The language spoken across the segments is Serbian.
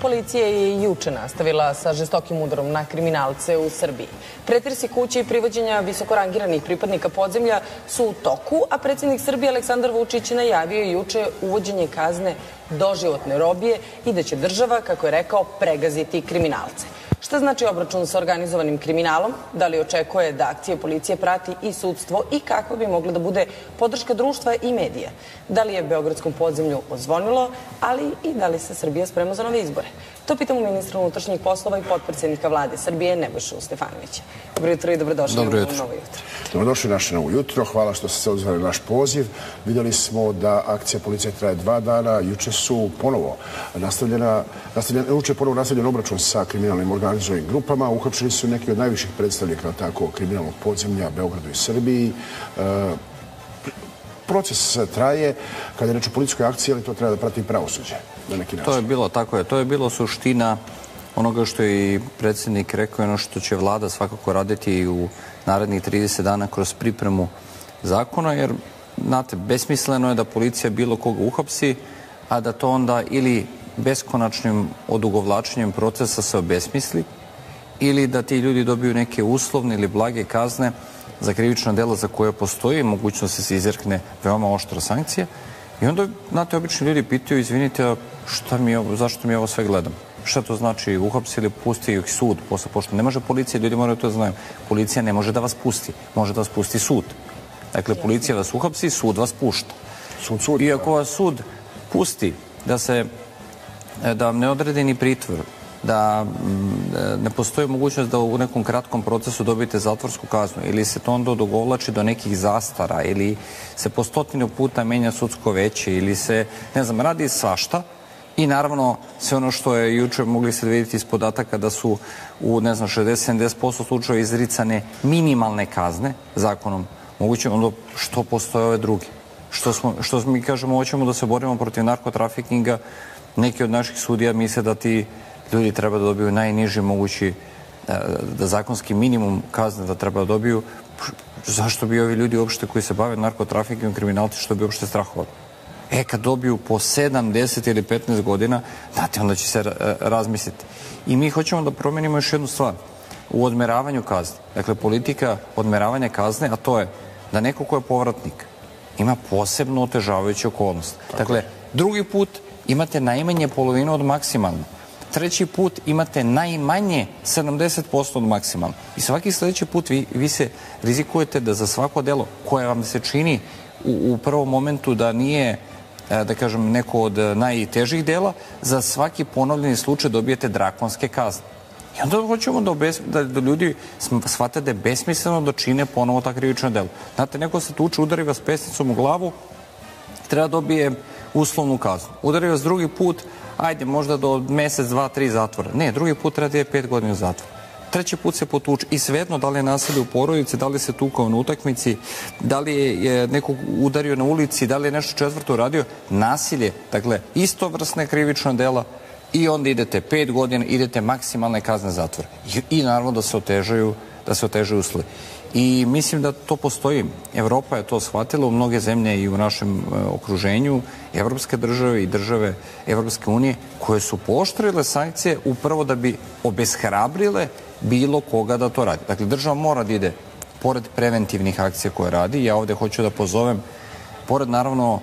policija je i juče nastavila sa žestokim udarom na kriminalce u Srbiji. Pretresi kuće i privođenja visokorangiranih pripadnika podzemlja su u toku, a predsjednik Srbije Aleksandar Vučić najavio je juče uvođenje kazne doživotne robije i da će država, kako je rekao, pregaziti kriminalce. Šta znači obračun sa organizovanim kriminalom? Da li očekuje da akcije policije prati i sudstvo i kakva bi mogla da bude podrška društva i medija? Da li je beogradskom podzemlju ozvonilo, ali i da li se Srbija sprema za nove izbore? To pitamo ministra unutrašnjih poslova i potpredsjednika vlade Srbije Nebojšu Stefanovića. Dobro jutro i dobrodošli u Novo jutro. Dobrodošli naše Novo jutro. Hvala što ste se odzvali naš poziv. Vidjeli smo da akcija policije traje 2 dana. Juče su ponovo nastavljen obračun sa kriminalnim organizovanim grupama. Uhapšeni su neki od najviših predstavnika kriminalnog podzemlja Beogradu i Srbiji. Proces traje, kada je reč o policijskoj akciji, ali to treba da prati i pravosuđe na neki način. To je bilo, tako je, to je bilo suština onoga što je i predsjednik rekao, ono što će vlada svakako raditi i u narednih 30 dana kroz pripremu zakona, jer, znate, besmisleno je da policija bilo koga uhapsi, a da to onda ili beskonačnim odugovlačenjem procesa se obesmisli, ili da ti ljudi dobiju neke uslovne ili blage kazne za krivična dela za koje postoji mogućnost da se izrekne veoma oštra sankcija. I onda, znate, obični ljudi pitaju, izvinite, zašto mi ovo sve gledam? Šta to znači? Uhapsili, pusti ih sud posle, pošto ne može policija, ljudi moraju to da znaju. Policija ne može da vas pusti, može da vas pusti sud. Dakle, policija vas uhapsi, sud vas pušta. I ako vas sud pusti da vam ne odredi ni pritvor, da ne postoji mogućnost da u nekom kratkom procesu dobijete zatvorsku kaznu ili se to onda odugovlači do nekih zastara ili se po 100 puta menja sudsko veće ili se, ne znam, radi svašta i naravno sve ono što je juče mogli se vidjeti iz podataka da su u, ne znam, 60-70% slučajeva izricane minimalne kazne zakonom moguće, onda što postoje ove druge? Što mi kažemo, hoćemo da se borimo protiv narkotrafikinga, neki od naših sudija misle da ti ljudi treba da dobiju najniži mogući, da zakonski minimum kazne da treba da dobiju. Zašto bi ovi ljudi uopšte koji se bave narkotrafikom, kriminalci, što bi uopšte strahovali? Kad dobiju po 7, 10 ili 15 godina, znate, onda će se razmisliti. I mi hoćemo da promenimo još jednu stvar u odmeravanju kazne. Dakle, politika odmeravanja kazne, a to je da neko ko je povratnik ima posebno otežavajuću okolnost. Dakle, drugi put imate najmanje polovinu od maksimalno. Treći put imate najmanje 70% od maksimalno. I svaki sljedeći put vi se rizikujete da za svako delo koje vam se čini u prvom momentu da nije, da kažem, neko od najtežih dela, za svaki ponovljeni slučaj dobijete drakonske kazne. I onda hoćemo da ljudi shvate da je besmisleno da čine ponovo ta krivična dela. Znate, neko se tuče, udari vas pesnicom u glavu, treba dobije uslovnu kaznu. Udari vas drugi put, ajde, možda do mjesec, 2, 3 zatvora. Ne, drugi put treba da je 5 godina zatvora. Treći put se potuče i svejedno da li je nasilje u porodici, da li se tukao na utakmici, da li je nekog udario na ulici, da li je nešto četvrto uradio, nasilje, dakle, istovrsne krivična dela i onda idete 5 godina, idete maksimalne kazne zatvora. I naravno da se otežaju uslovi. I mislim da to postoji. Evropa je to shvatila, u mnoge zemlje i u našem okruženju, evropske države i države Evropske unije, koje su pooštrile sankcije upravo da bi obeshrabrile bilo koga da to radi. Dakle, država mora da ide pored preventivnih akcija koje radi. Ja ovdje hoću da pozovem, pored naravno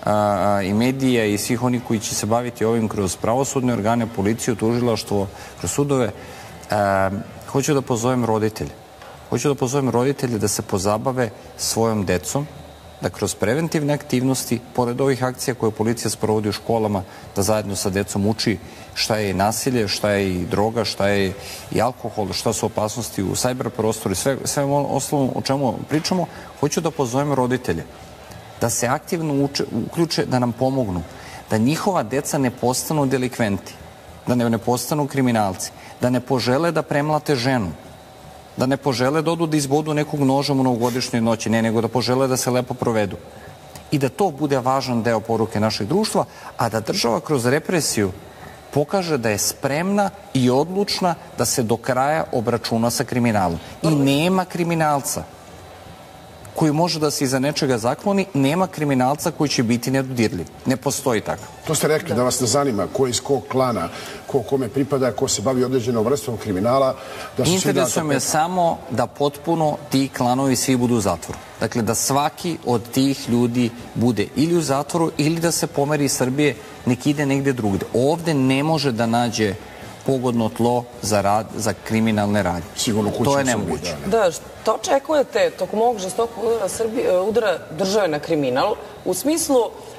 i medija i svih onih koji će se baviti ovim kroz pravosudne organe, policiju, tužilaštvo, kroz sudove, hoću da pozovem roditelje. Hoću da pozovem roditelje da se pozabave svojom decom, da kroz preventivne aktivnosti, pored ovih akcija koje policija sprovodi u školama, da zajedno sa decom uči šta je i nasilje, šta je i droga, šta je i alkohol, šta su opasnosti u sajber prostoru i sve osnovno o čemu pričamo. Hoću da pozovem roditelje da se aktivno uključe, da nam pomognu, da njihova deca ne postanu delikventi, da ne postanu kriminalci, da ne požele da premlate ženu, da ne požele da odu da izbodu nekog nožom u novogodišnjoj noći, nego da požele da se lepo provedu. I da to bude važan deo poruke našeg društva, a da država kroz represiju pokaže da je spremna i odlučna da se do kraja obračuna sa kriminalom. I nema kriminalca koji može da se iza nečega zakloni, nema kriminalca koji će biti nedodirljiv. Ne postoji tako. To ste rekli da vas ne zanima ko iz kog klana, ko kome pripada, ko se bavi određenom vrstom kriminala. Interesuje me samo da potpuno ti klanovi svi budu u zatvoru. Dakle, da svaki od tih ljudi bude ili u zatvoru ili da se pomeri iz Srbije, nek ide negde drugde. Ovde ne može da nađe pogodno tlo za rad, za kriminalne radnje. Sigurno kućno. To je nemoguće. Da, što očekujete tokom ovog žestokog udara države na kriminal, u smislu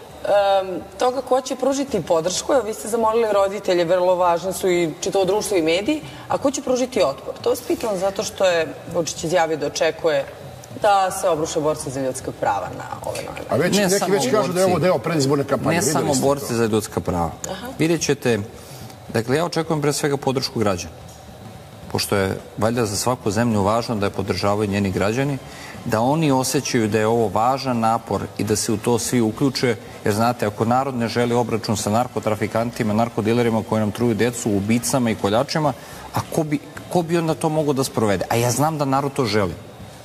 toga ko će pružiti podršku, vi ste zamolili roditelje, vrlo važni su i čitavo društvo i mediji, a ko će pružiti otpor? To vas pitam zato što je Vučić izjavio da očekuje da se obruše borci za ljudska prava na ove nove. A neki već kažu da je ovo deo predizborne kampanje. Ne samo borci za ljudska prava. Vidjet ćete, dakle, ja očekujem pre svega podršku građana. Pošto je valjda za svaku zemlju važno da je podržavaju njeni građani, da oni osjećaju da je ovo važan napor i da se u to svi uključe, jer znate, ako narod ne želi obračun sa narkotrafikantima, narkodilerima koji nam truju decu, ubicama i koljačima, a ko bi onda to mogao da sprovede? A ja znam da narod to želi.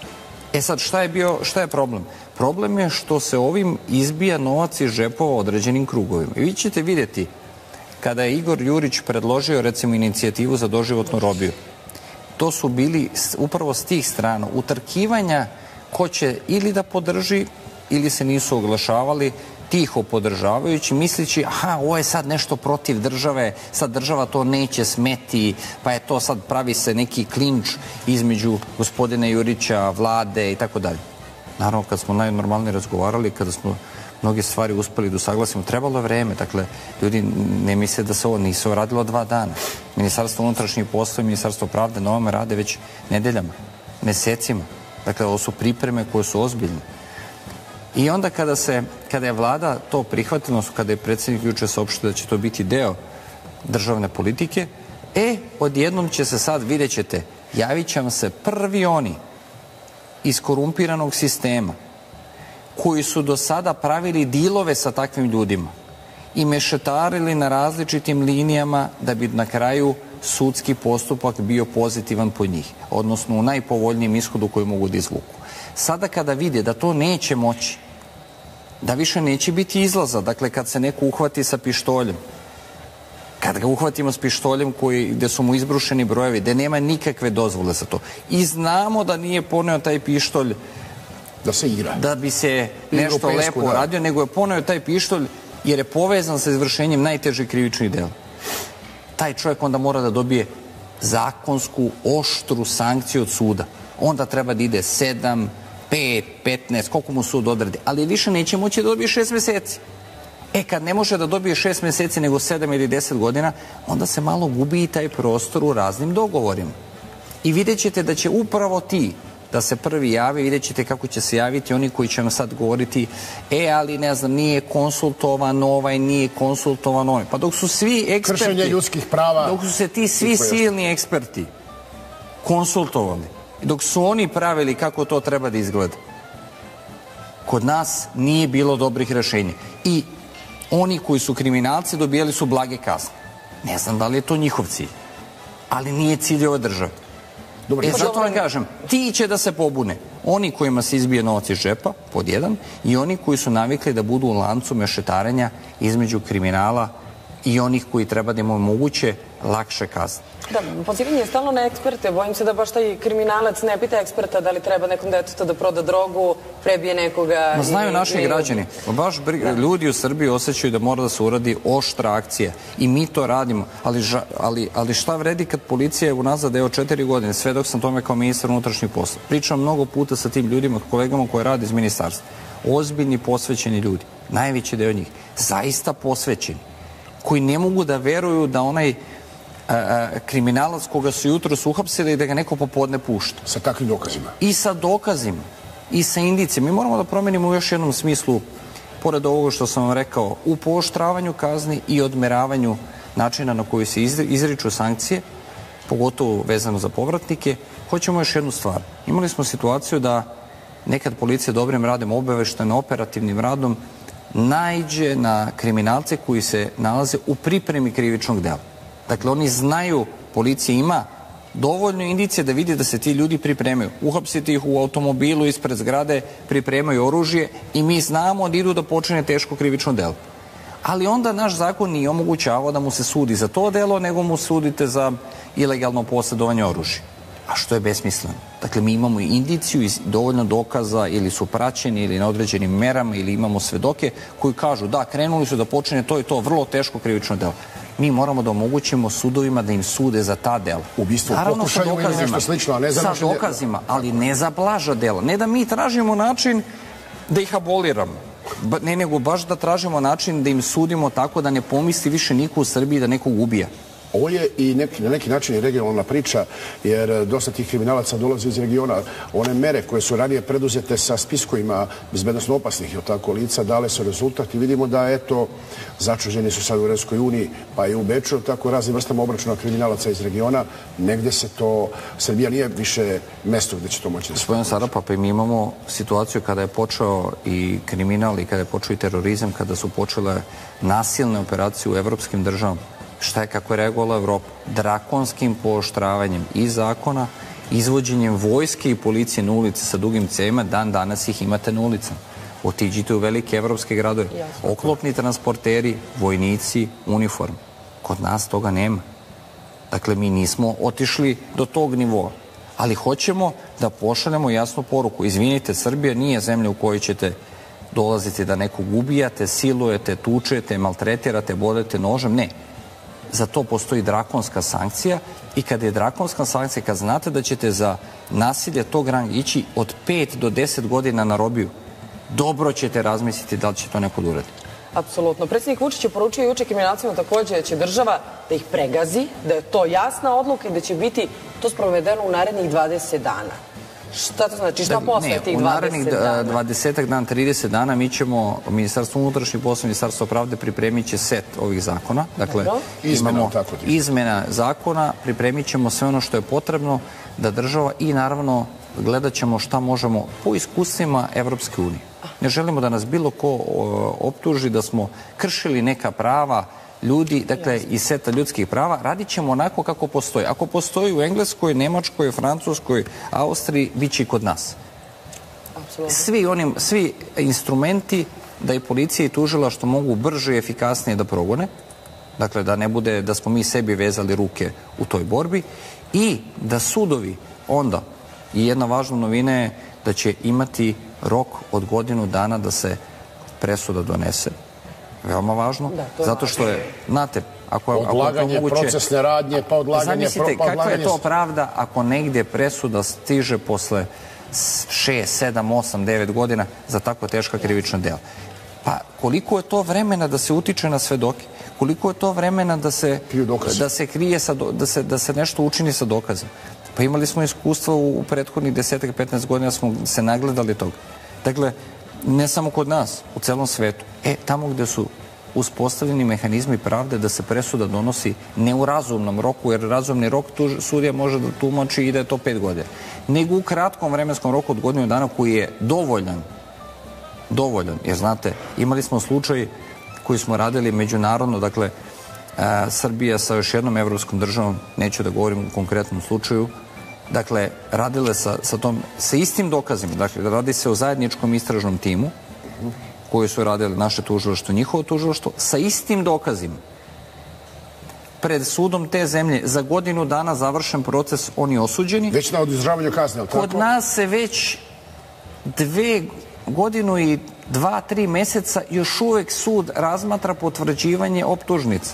E sad, šta je problem? Problem je što se ovim izbija novac iz džepova određenim krugovima. I vi ćete vidjeti, kada je Igor Jurić predložio, recimo, inicijativu za doživotnu robiju, to su bili upravo s tih strana utrkivanja ko će ili da podrži ili se nisu oglašavali, tiho podržavajući, misleći, ovo je sad nešto protiv države, sad država to neće smeti, pa je to sad, pravi se neki klinč između gospodina Jurića, vlade i tako dalje. Naravno, kad smo najnormalnije razgovarali, kada smo mnoge stvari uspeli da usaglasimo, trebalo je vreme. Dakle, ljudi ne misle da se ovo nisu radilo 2 dana. Ministarstvo unutrašnjih poslova i Ministarstvo pravde na ovome rade već nedeljama, mesecima. Dakle, ovo su pripreme koje su ozbiljne. I onda kada je vlada to prihvatila, kada je predsjednik juče saopštio da će to biti deo državne politike, odjednom će se sad, vidjet ćete, javit će vam se prvi oni iz korumpiranog sistema koji su do sada pravili dilove sa takvim ljudima i mešetarili na različitim linijama da bi na kraju sudski postupak bio pozitivan po njih, odnosno u najpovoljnijem ishodu koji mogu da izvuku. Sada kada vide da to neće moći, da više neće biti izlaza, dakle kad se neko uhvati sa pištoljem, kad ga uhvatimo s pištoljem gde su mu izbrušeni brojevi, gde nema nikakve dozvole za to i znamo da nije poneo taj pištolj da se igra, da bi se nešto lepo uradio, nego je poneo taj pištolj jer je povezan sa izvršenjem najtežih krivičnih dela. Taj čovjek onda mora da dobije zakonsku, oštru sankciju od suda. Onda treba da ide 7, 5, 15, koliko mu sud odredi, ali više neće moći da dobije 6 meseci. Kad ne može da dobije 6 meseci nego 7 ili 10 godina, onda se malo gubi i taj prostor u raznim dogovorima. I vidjet ćete da će upravo ti da se prvi jave, vidjet ćete kako će se javiti oni koji će vam sad govoriti ali ne znam, nije konsultovan ovaj, nije konsultovan ovaj. Pa dok su svi eksperti, kršenje ljudskih prava, dok su se ti svi silni eksperti konsultovali, dok su oni pravili kako to treba da izgleda, kod nas nije bilo dobrih rešenja. I oni koji su kriminalci dobijali su blage kazne. Ne znam da li je to njihov cilj, ali nije cilj ove države. Zato vam kažem, ti će da se pobune. Oni kojima se izbije novac iz džepa, pod jedan, i oni koji su navikli da budu u lancu mešetarenja između kriminala i onih koji treba da im omoguće lakše kazne. Da, pozivanje je stalno na eksperte. Bojim se da baš taj kriminalac ne pita eksperta da li treba nekom detetu da proda drogu, prebije nekoga. Znaju naši građani. Baš ljudi u Srbiji osjećaju da mora da se uradi oštra akcija. I mi to radimo. Ali šta vredi kad policija je unazad 4 godine, sve dok sam tome kao ministar unutrašnjih poslova. Pričam mnogo puta sa tim ljudima, kolegama koji rade iz ministarstva. Ozbiljni, posvećeni ljudi. Najveći deo njih. Zaista posvećeni. Koji ne mogu da veruju da onaj kriminalac koga su jutros uhapsili da ga neko popodne pušta. Sa takvim dokazima. I sa dokazima. I sa indicijama. Mi moramo da promenimo u još jednom smislu, pored ovoga što sam vam rekao, u pooštravanju kazni i odmeravanju načina na koji se izriču sankcije, pogotovo vezano za povratnike. Hoćemo još jednu stvar. Imali smo situaciju da nekad policija dobrim radom, obaveštajno operativnim radom naiđe na kriminalce koji se nalaze u pripremi krivičnog dela. Dakle, oni znaju, policija ima dovoljno indicije da vidi da se ti ljudi pripremaju. Uhapsiti ih u automobilu ispred zgrade, pripremaju oružje i mi znamo da idu da počine teško krivično delo. Ali onda naš zakon nije omogućavao da mu se sudi za to delo, nego mu sudite za ilegalno posjedovanje oružja. A što je besmisleno. Dakle, mi imamo indiciju i dovoljno dokaza ili su praćeni ili na određenim merama ili imamo svedoke koji kažu da, krenuli su da počine to i to vrlo teško krivično delo. Mi moramo da omogućimo sudovima da im sude za ta dela. Ubistvo u pokušaju ili nešto slično, a ne za sa dokazima, ali ne za blaža dela. Ne da mi tražimo način da ih aboliramo. Ne, nego baš da tražimo način da im sudimo tako da ne pomisli više niko u Srbiji da nekog ubija. Ovo je i na neki način i regionalna priča, jer dosta tih kriminalaca dolazi iz regiona. One mere koje su ranije preduzete sa spiskovima bezbednosno opasnih lica dale su rezultat i vidimo da, eto, začuđeni su sad u Evropskoj uniji, pa i u Beču, tako raznim vrstama obračuna kriminalaca iz regiona. Negde se to, Srbija nije više mesto gde će to moći da se... Gospodin Sarapa, pa mi imamo situaciju kada je počeo i kriminal i kada je počeo i terorizam, kada su počele nasilne operacije u evropskim državama. Šta je, kako je reagovala Evropa? Drakonskim pooštravanjem i zakona, izvođenjem vojske i policije na ulici sa dugim cevima, dan danas ih imate na ulicama. Otiđite u velike evropske gradove. Oklopni transporteri, vojnici, uniform. Kod nas toga nema. Dakle, mi nismo otišli do tog nivoa. Ali hoćemo da pošaljemo jasnu poruku. Izvinite, Srbija nije zemlja u kojoj ćete dolaziti da nekog ubijate, silujete, tučete, maltretirate, bodete nožem. Ne. Za to postoji drakonska sankcija i kada je drakonska sankcija, kad znate da ćete za nasilje tog ranga ići od 5 do 10 godina na robiju, dobro ćete razmisliti da li će to neko da uradi. Apsolutno. Predsjednik Vučić je poručio juče kriminalcima također da će država da ih pregazi, da je to jasna odluka i da će biti to sprovedeno u narednih 20 dana. Šta to znači? Šta posle tih 20 dana? U narednih 20 dana, 30 dana mi ćemo, Ministarstvo unutrašnjih poslova, Ministarstvo pravde pripremit će set ovih zakona. Dakle, imamo izmena zakona, pripremit ćemo sve ono što je potrebno da država i naravno gledat ćemo šta možemo po iskustvima Evropske unije. Ne želimo da nas bilo ko optuži da smo kršili neka prava ljudi, dakle, iz seta ljudskih prava, radit ćemo onako kako postoji. Ako postoji u Engleskoj, Nemačkoj, Francuskoj, Austriji, bit će i kod nas. Svi instrumenti da i policija i tužilaštvo mogu brže i efikasnije da progone, dakle, da ne bude da smo mi sebi vezali ruke u toj borbi i da sudovi onda, i jedna važna novina je da će imati rok od godinu dana da se presuda donese. Veoma važno, zato što je, znate, odlaganje procesne radnje, pa odlaganje... Zamislite, kakva je to pravda ako negdje presuda stiže posle 6, 7, 8, 9 godina za tako teška krivična dela? Pa koliko je to vremena da se utiče na svedoke? Koliko je to vremena da se krije, da se nešto učini sa dokazima? Pa imali smo iskustva u prethodnih 10-15 godina, smo se nagledali toga. Dakle, ne samo kod nas, u celom svetu. Tamo gde su uspostavljeni mehanizmi pravde da se presuda donosi ne u razumnom roku, jer razumni rok sudija može da tumači i da je to 5 godina, nego u kratkom vremenskom roku od godinu dana koji je dovoljan. Jer znate, imali smo slučaj koji smo radili međunarodno, dakle, Srbija sa još jednom evropskom državom, neću da govorim u konkretnom slučaju, dakle, radile sa istim dokazima, dakle, radi se o zajedničkom istražnom timu koji su radili naše tužilaštvo, njihovo tužilaštvo, sa istim dokazima. Pred sudom te zemlje za godinu dana završen proces, oni osuđeni. Već na održavanju kazne, ali tako? Kod nas se već 2 godinu i 2-3 meseca još uvek sud razmatra potvrđivanje optužnica.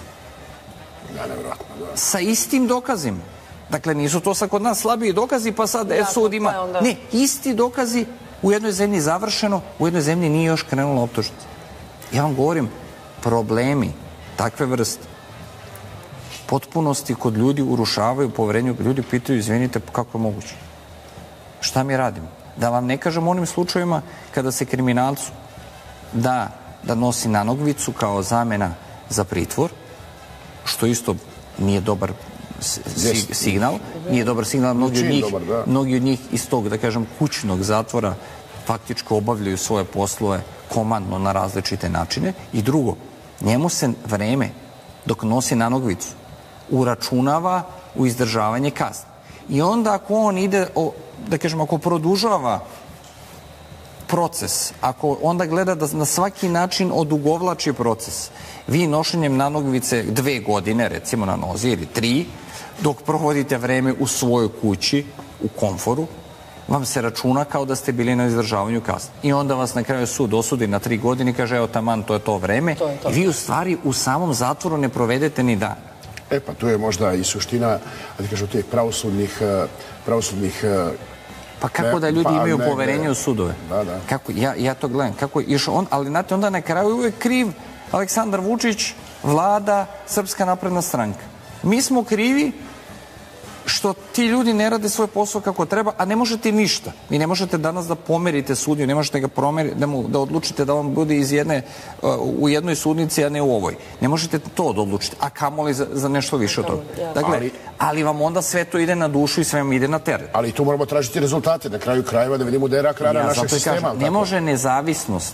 Sa istim dokazima. Dakle, nisu to sad kod nas slabiji dokazi, pa sad sud ima... Ne, isti dokazi, u jednoj zemlji završeno, u jednoj zemlji nije još krenula optužnica. Ja vam govorim, problemi takve vrste potpunosti kod ljudi urušavaju poverenju, ljudi pitaju, izvinite, kako je moguće? Šta mi radimo? Da vam ne kažem onim slučajima kada se kriminalcu da nosi nanogvicu kao zamena za pritvor, što isto nije dobar signal. Nije dobar signal, mnogi od njih iz tog, da kažem, kućnog zatvora faktički obavljaju svoje poslove komandno na različite načine. I drugo, njemu se vreme dok nosi nanogvicu uračunava u izdržavanje kazne. I onda ako on ide, da kažem, ako produžava proces, ako onda gleda da na svaki način odugovlači proces, vi nošenjem nanogice 2 godine, recimo na nozi, ili 3, dok provodite vreme u svojoj kući, u komforu, vam se računa kao da ste bili na izdržavanju kazne. I onda vas na kraju sud osudi na 3 godine i kaže, evo taman, to je to vreme. I vi u stvari u samom zatvoru ne provedete ni dan. Pa tu je možda i suština, da kažu, tih pravosudnih... Pa kako da ljudi imaju poverenje u sudove? Da. Kako, ja to gledam. Kako išao on, ali znate, onda na kraju uvek kriv Aleksandar Vučić, vlada, Srpska napredna stranka. Mi smo krivi što ti ljudi ne rade svoj posao kako treba, a ne možete ništa. Vi ne možete danas da pomerite sudiju, ne možete ga da odlučite da on bude u jednoj sudnici, a ne u ovoj. Ne možete to da odlučite, a kamoli za nešto više od toga. Dakle, ali vam onda sve to ide na dušu i sve vam ide na teret. Ali tu moramo tražiti rezultate, na kraju krajeva, da vidimo da je rak rana našeg sistema. Ne može nezavisnost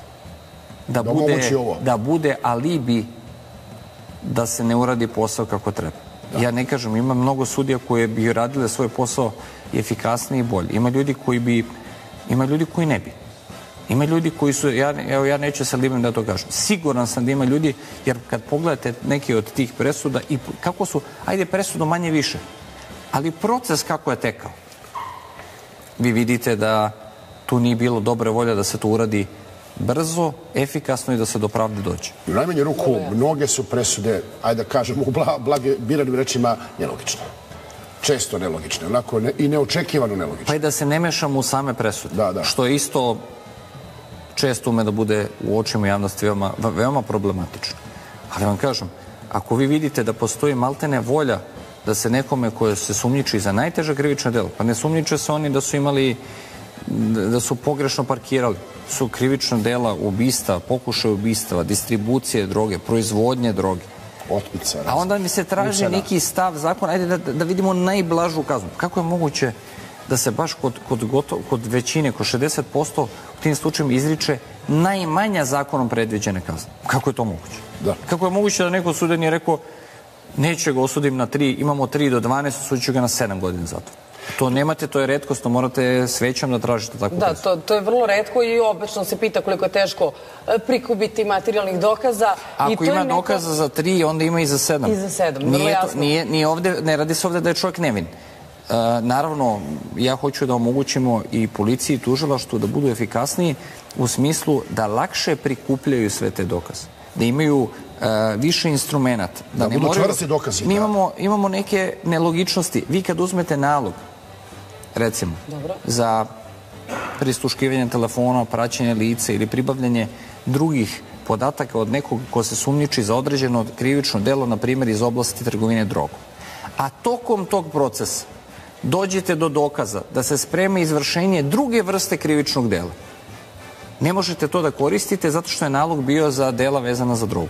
da bude alibi da se ne uradi posao kako treba. Ja ne kažem, ima mnogo sudija koje bi radile svoj posao efikasniji i bolji. Ima ljudi koji ne bi. Ima ljudi koji su, ja neću se libim da to kažem. Siguran sam da ima ljudi, jer kad pogledate neke od tih presuda i kako su, ajde presudu manje više, ali proces kako je tekao, vi vidite da tu nije bilo dobre volje da se to uradi brzo, efikasno i da se do pravde dođe. U najmanju ruku, mnoge su presude, ajde da kažemo u biranim rečima, nelogične. Često nelogične, onako i neočekivano nelogične. Pa i da se ne mešamo u same presude. Što je isto često ume da bude u očima javnosti veoma problematično. Ali vam kažem, ako vi vidite da postoji maltene volja da se nekome koje se sumnjiči za najteže krivično delo, pa ne sumnjiče se oni da su pogrešno parkirali, su krivična dela ubistva, pokušaj ubistva, distribucije droge, proizvodnje droge. A onda mi se traži neki stav zakona, ajde da vidimo najblažu kaznu. Kako je moguće da se baš kod većine, kod 60% u tim slučajima izriče najmanja zakonom predviđene kazne? Kako je to moguće? Kako je moguće da neko sudija nije rekao neću ga osudim na 3, imamo 3 do 12, osudit ga na 7 godina zatvora? To nemate, to je retkostno, morate svećom da tražite takvu presudu. Da, to je vrlo retko i obično se pita koliko je teško prikupiti materijalnih dokaza. Ako ima dokaza za 3, onda ima i za 7. I za 7, vrlo jasno. Ne radi se ovde da je čovjek nevin. Naravno, ja hoću da omogućimo i policiji i tužilaštvu da budu efikasniji u smislu da lakše prikupljaju sve te dokaze. Da imaju više instrumenta. Da budu čvrsti dokazi. Mi imamo neke nelogičnosti. Vi kad uzmete nalog, recimo, za prisluškivanje telefona, praćenje lica ili pribavljanje drugih podataka od nekog ko se sumnjiči za određeno krivično delo, na primjer iz oblasti trgovine drogom. A tokom tog procesa dođete do dokaza da se sprema izvršenje druge vrste krivičnog dela. Ne možete to da koristite zato što je nalog bio za dela vezana za drogu.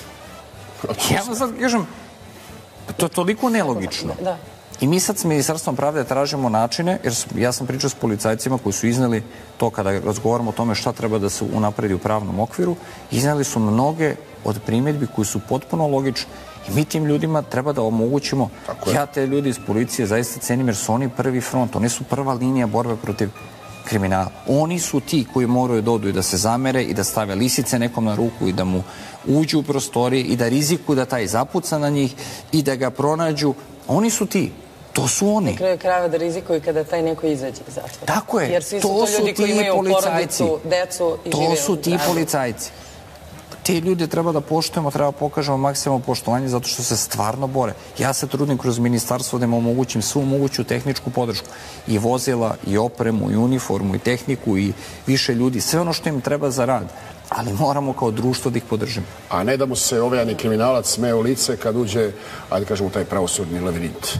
Ja vam sad kažem, to je toliko nelogično. I mi sad s Ministarstvom pravde tražimo načine, jer ja sam pričao s policajcima koji su izneli to kada razgovaramo o tome šta treba da se unapredi u pravnom okviru, izneli su mnoge od primjedbi koji su potpuno logični i mi tim ljudima treba da omogućimo. Ja te ljudi iz policije zaista cenim jer su oni prvi front, oni su prva linija borbe protiv kriminala. Oni su ti koji moraju da odu i da se zamere i da stave lisice nekom na ruku i da mu uđu u prostorije i da rizikuju da taj zapuca na njih i da ga pronađu. Oni su ti. To su oni. Na kraju krajeva da rizikuju kada taj neko izađe iz zatvora. Tako je. Jer svi su to ljudi koji imaju porodicu, decu i žive. To su ti policajci. Te ljude treba da poštujemo, treba pokažemo maksimalno poštovanje zato što se stvarno bore. Ja se trudim kroz ministarstvo da im omogućim svu moguću tehničku podršku. I vozila, i opremu, i uniformu, i tehniku, i više ljudi. Sve ono što im treba za rad. Ali moramo kao društvo da ih podržimo. A ne da mu se ovejani kriminalac smeje u lice kad uđe, ajde kažemo, taj pravosudni lavirint.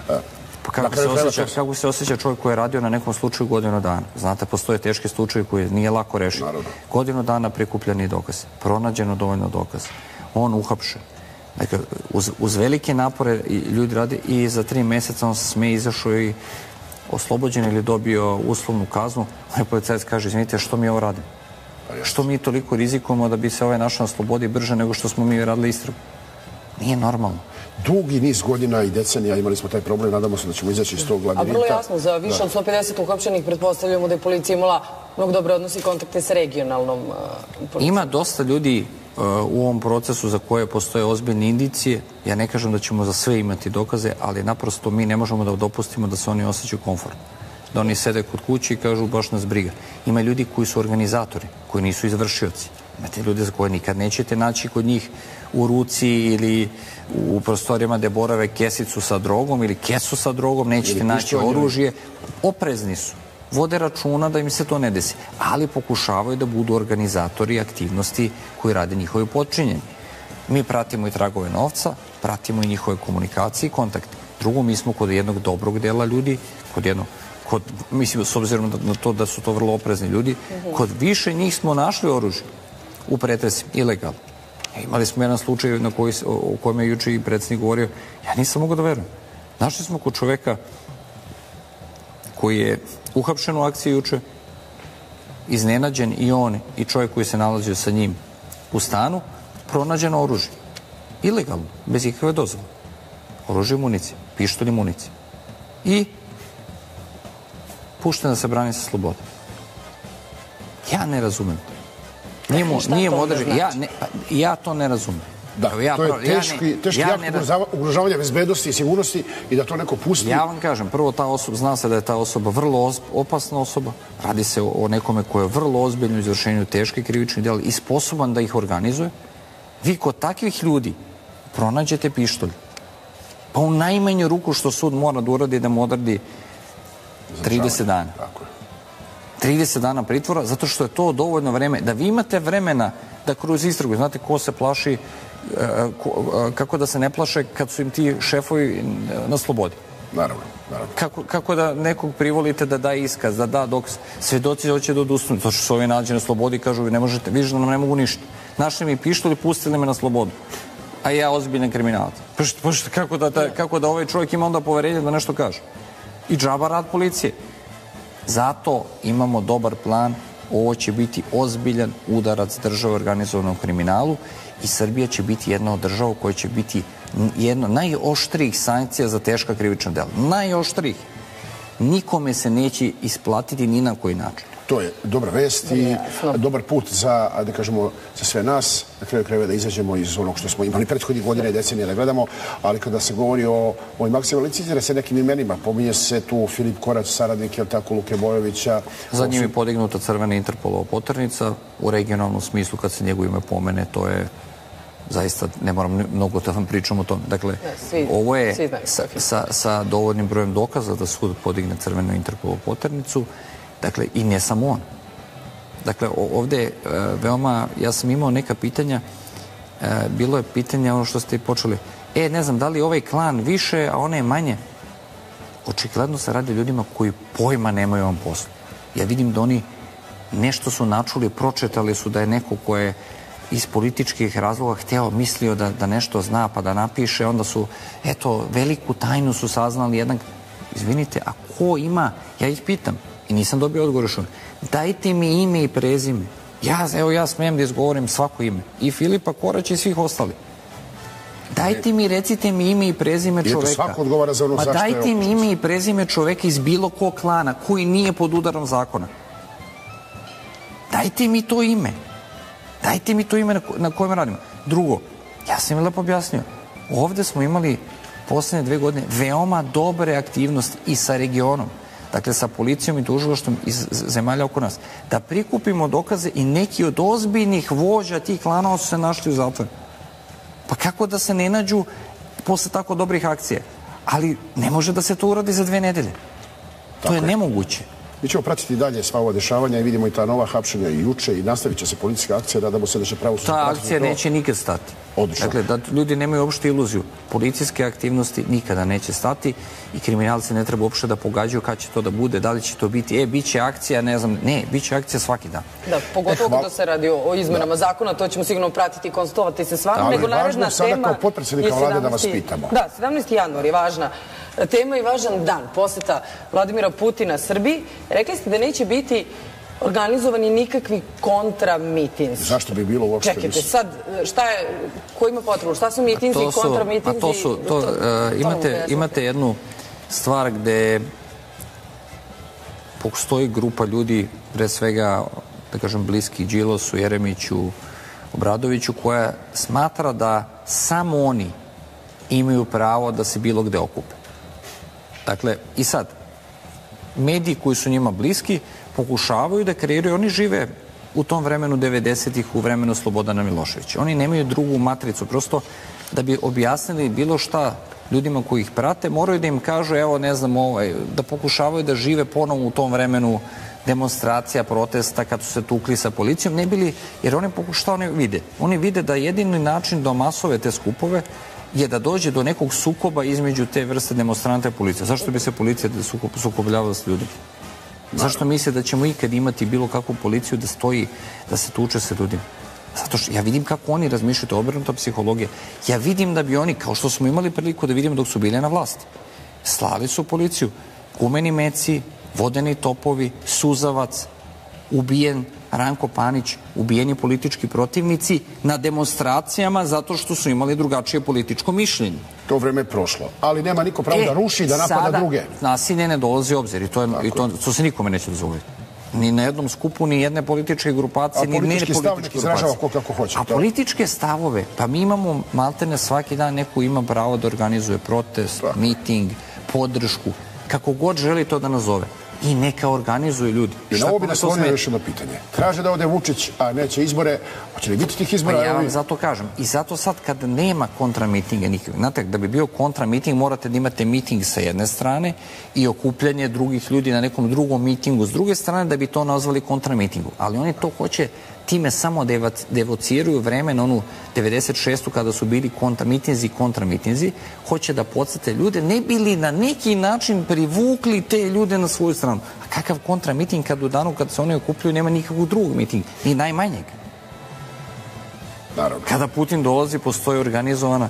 Kako se osjeća čovjek koji je radio na nekom slučaju godinu dana? Znate, postoje teški slučaje koje nije lako rešiti. Godinu dana prikupljeni dokaz, pronađeno dovoljno dokaza, on uhapšen. Dakle, uz velike napore ljudi rade i za 3 meseca on se smeje, izašao i oslobođen ili dobio uslovnu kaznu. Onaj policajac kaže, izvinite, što mi ovo radimo? Što mi toliko rizikujemo da bi se ovaj našao na slobodi brže nego što smo mi radili istragu? Nije normalno. dugi niz godina i decenija imali smo taj problem, nadamo se da ćemo izaći iz tog labirinta. A vrlo jasno, za više od 150 uhapšenih pretpostavljamo da je policija imala mnogo dobre odnose i kontakte sa regionalnom policijom. Ima dosta ljudi u ovom procesu za koje postoje ozbiljne indicije. Ja ne kažem da ćemo za sve imati dokaze, ali naprosto mi ne možemo da dopustimo da se oni osjećaju komfortno. Da oni sede kod kuće i kažu baš nas briga. Ima ljudi koji su organizatori, koji nisu izvršioci. Imate ljude za koje nikad nećete naći kod njih u ruci ili u prostorijama gde borave kesicu sa drogom ili kesu sa drogom, nećete naći oružje. Oprezni su. Vode računa da im se to ne desi. Ali pokušavaju da budu organizatori aktivnosti koji rade njihovi potčinjeni. Mi pratimo i tragove novca, pratimo i njihove komunikacije i kontakte. Drugo, mi smo kod jednog dobrog dela ljudi, mislim, s obzirom na to da su to vrlo oprezni ljudi, kod više njih smo našli oružje u pretresima, ilegalno. Imali smo jedan slučaj o kojem je juče i predsjednik govorio, ja nisam mogao da verujem. Našli smo kod čoveka koji je uhapšen u akciji juče, iznenađen i on i čovjek koji se nalazio sa njim u stanu, pronađeno oružje. Ilegalno, bez ikakve dozvole. Oružje i municije, pištolj i municije. I pušten da se brani sa slobode. Ja ne razumem. Nije mu određen. Ja to ne razumem. Da, to je teški akt ugrožavanja bezbednosti i sigurnosti i da to neko pusti. Ja vam kažem, prvo zna se da je ta osoba vrlo opasna osoba, radi se o nekome koji je vrlo ozbiljno u izvršenju teške krivične djela i sposoban da ih organizuje. Vi kod takvih ljudi pronađete pištolj. Pa u najmanju ruku što sud mora da uradi da mu odredi 30 dana. 30 dana pritvora, zato što je to dovoljno vreme. Da vi imate vremena da kroz istragu, znate ko se plaši, kako da se ne plaše kad su im ti šefovi na slobodi. Naravno. Kako da nekog privolite da da iskaz, da da dok svedoci hoće da odustanu. To što su ovi nađe na slobodi i kažu vi ne možete, vidiš da nam ne mogu ništa. Našli mi pištolj i pustili me na slobodu. A ja ozbiljan kriminalac. Kako da ovaj čovjek ima onda poverenje da nešto kaže? I džaba rad policije. Zato imamo dobar plan. Ovo će biti ozbiljan udarac države organizovanom kriminalu i Srbija će biti jedna od država koja će biti jedna najoštrijih sankcija za teška krivična dela. Najoštrijih. Nikome se neće isplatiti ni na koji način. To je dobra vest i dobar put za, da kažemo, za sve nas. Na kraju krajeva da izađemo iz onog što smo imali prethodnih godina i decenija da gledamo, ali kada se govori o ovim akcijama, licitira se nekim imenima. Pominje se tu Filip Korać, saradnik, je tako, Luke Bojovića. Za njim je podignuta crvena Interpolova poternica. U regionalnom smislu, kad se njegovo ime pomene, to je zaista, ne moram mnogo da vam pričam o tom. Dakle, ovo je sa dovoljnim brojem dokaza da sud podigne crvenu Interpolovu poternicu. Dakle, i ne samo on. Dakle, ovdje je veoma, ja sam imao neka pitanja, bilo je pitanje ono što ste počeli, ne znam, da li ovaj klan više, a one manje? Očigledno se radi o ljudima koji pojma nemaju ovom poslu. Ja vidim da oni nešto su načuli, pročetali su da je neko ko je iz političkih razloga mislio da nešto zna pa da napiše, onda su, veliku tajnu su saznali jedan, izvinite, a ko ima, ja ih pitam, i nisam dobio odgovor što. Dajte mi ime i prezime. Ja smijem da izgovorim svako ime. I Filipa Koraća i svih ostali. Dajte mi, recite mi ime i prezime čoveka. Svako odgovara za ono zašto je dajte mi ime i prezime čoveka iz bilo kog klana koji nije pod udarom zakona. Dajte mi to ime. Dajte mi to ime na kojem radimo. Drugo, ja sam im lepo objasnio. Ovde smo imali poslednje 2 godine veoma dobre aktivnosti i sa regionom. Dakle, sa policijom i tužilaštvom iz zemalja oko nas, da prikupimo dokaze i neki od ozbiljnih vođa tih klanova su se našli u zatvoru. Pa kako da se ne nađu posle tako dobrih akcija? Ali ne može da se to uradi za 2 nedelje. To je nemoguće. Mi ćemo pratiti dalje sva ova dešavanja i vidimo i ta nova hapšenja i juče i nastavit će se policijska akcija, nadamo se da će pravosuđe... Ta akcija neće nikad stati. Odlično. Dakle, da ljudi nemaju uopšte iluziju. Policijske aktivnosti nikada neće stati i kriminalci ne treba uopšte da pogađaju kad će to da bude, da li će to biti, bit će akcija, ne znam, ne, bit će akcija svaki dan. Da, pogotovo kada se radi o izmenama zakona, to ćemo sigurno pratiti i konsultovati se s vama, nego naredna tema... Sada kao potpredsjednika vlade da vas pitamo. Da, 17. januar je važna tema i važan dan poseta Vladimira Putina Srbiji. Rekli ste da neće biti organizovani nikakvi kontramitinzi. Zašto bi bilo uopšte? Čekajte, sad, šta je, ko ima potrebu? Šta su mitinzi i kontramitinzi? Imate jednu stvar gde postoji grupa ljudi, pre svega, da kažem, bliski Đilasu, Jeremiću, Obradoviću, koja smatra da samo oni imaju pravo da se bilo gde okupe. Dakle, i sad, mediji koji su njima bliski pokušavaju da kreiraju, oni žive u tom vremenu 90-ih, u vremenu Slobodana Miloševića. Oni nemaju drugu matricu, prosto da bi objasnili bilo šta ljudima koji ih prate, moraju da im kažu, evo, ne znam, da pokušavaju da žive ponovo u tom vremenu demonstracija, protesta, kad su se tukli sa policijom, ne bili, jer oni šta oni vide? Oni vide da jedini način da masove te skupove je da dođe do nekog sukoba između te vrste demonstranta i policije. Zašto bi se policija sukobljavala s ljudima? Zašto misle da ćemo ikad imati bilo kakvu policiju da stoji, da se tuče sa ljudima? Zato što ja vidim kako oni razmišljaju, to je obrnuta psihologija. Ja vidim da bi oni, kao što smo imali priliku da vidimo dok su bili na vlasti, slali su policiju, gumeni meci, vodeni topovi, suzavac, ubijen Ranko Panić, ubijeni politički protivnici na demonstracijama zato što su imali drugačije političko mišljenje. To vreme je prošlo, ali nema niko pravo da ruši, da napada druge. Sada nasilje ne dolazi u obzir i to se nikome neće dozvoliti. Ni na jednom skupu, ni jedne političke grupacije, ni politički stav nek izražava kako hoće. A političke stavove, pa mi imamo maltene svaki dan neko ima pravo da organizuje protest, miting, podršku, kako god želi to da nazove. I neka organizuju ljudi. I na ovo bi nas slonio još jedno pitanje. Traže da ode Vučić, a neće izbore. Hoće li biti tih izbora? Pa ja vam zato kažem. I zato sad kad nema kontramitinga nikakvih. Znate, da bi bio kontramiting morate da imate miting sa jedne strane i okupljanje drugih ljudi na nekom drugom mitingu s druge strane da bi to nazvali kontramitingom. Ali oni to hoće time samo devociraju vreme na onu 96. kada su bili kontramitinzi, hoće da podsete ljude, ne bili na neki način privukli te ljude na svoju stranu. A kakav kontramiting kad u danu kad se oni okupljaju nema nikakvog drugog mitinga, ni najmanjeg. Naravno. Kada Putin dolazi, postoji organizovana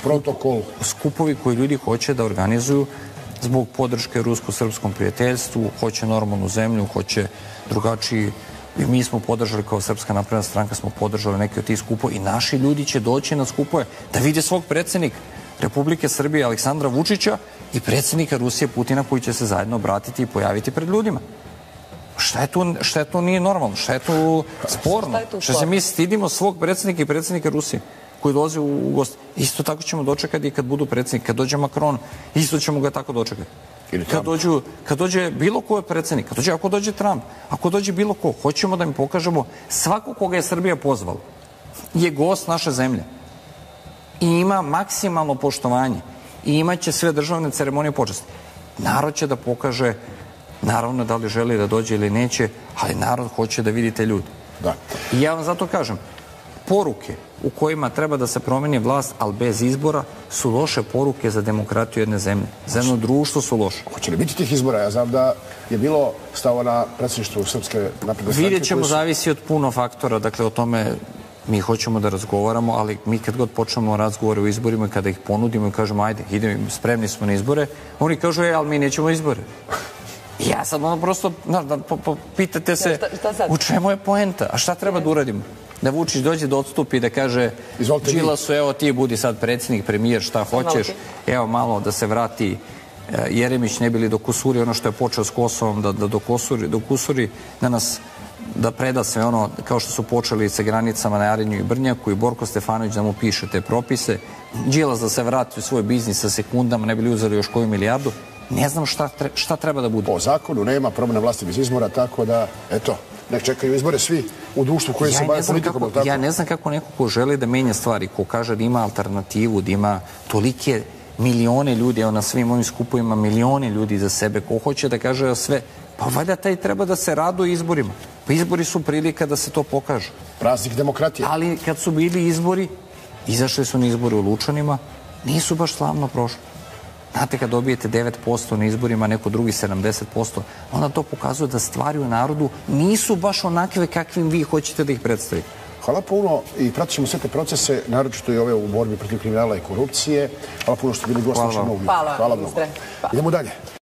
skupovi koji ljudi hoće da organizuju zbog podrške rusko-srpskom prijateljstvu, hoće normalnu zemlju, hoće drugačiji. I mi smo podržali, kao Srpska napredna stranka, smo podržali neke od tih skupova i naši ljudi će doći na skupove da vide svog predsjednika Republike Srbije Aleksandra Vučića i predsjednika Rusije Putina koji će se zajedno obratiti i pojaviti pred ljudima. Šta je tu nije normalno? Šta je tu sporno? Šta se mi stidimo svog predsjednika i predsjednika Rusije koji dolazi u gost? Isto tako ćemo dočekati i kad budu predsjednik. Kad dođe Macron, isto ćemo ga tako dočekati. Kad dođe bilo ko je predsjednik, ako dođe Trump, ako dođe bilo ko, hoćemo da mi pokažemo svako koga je Srbija pozvala je gost naše zemlje i ima maksimalno poštovanje i imaće sve državne ceremonije počasti. Narod će da pokaže, naravno da li želi da dođe ili neće, ali narod hoće da vidi te ljudi. I ja vam zato kažem, poruke u kojima treba da se promeni vlast, ali bez izbora, su loše poruke za demokratiju jedne zemlje. Za jedno društvo su loše. Hoće li biti tih izbora? Ja znam da je bilo stava na predsjedništvu Srpske napredne stranke. Vidjet ćemo, zavisi od puno faktora, dakle o tome mi hoćemo da razgovaramo, ali mi kad god počnemo razgovore o izborima i kada ih ponudimo i kažemo ajde, idemo, spremni smo na izbore, oni kažu ali mi nećemo izbore. Ja sad ono prosto, pitate se u čemu je poenta, a šta treba da uradimo? Da Vučić dođe da odstupi i da kaže Đilasu, evo ti budi sad predsjednik, premijer, šta hoćeš, evo malo da se vrati Jeremić, ne bili dokusuri ono što je počeo s Kosovom, da dokusuri da nas, da preda sve ono kao što su počeli sa granicama na Jarinju i Brnjaku i Borko Stefanović da mu piše te propise, Đilas da se vrati u svoj biznis sa sekundama, ne bili uzeli još koju milijardu. Ne znam šta treba da bude. Po zakonu nema promjene vlasti bez izbora, tako da, eto, nek čekaju izbore svi u društvu koji se bave politikom. Ja ne znam kako neko ko želi da menja stvari, ko kaže da ima alternativu, da ima tolike milione ljudi, evo na svim ovim skupovima milione ljudi za sebe, ko hoće da kaže sve, pa valjda taj treba da se raduje izborima. Pa izbori su prilika da se to pokaže. Praznik demokratije. Ali kad su bili izbori, izašli su na izbori u Lučanima, nisu baš slavno prošli. Znate, kad dobijete 9% na izborima, neko drugi 70%, onda to pokazuje da stvari u narodu nisu baš onakve kakvim vi hoćete da ih predstavite. Hvala puno i pratit ćemo sve te procese, naročito i ove u borbi protiv kriminala i korupcije. Hvala puno što ste bili gost našeg novog. Hvala. Idemo dalje.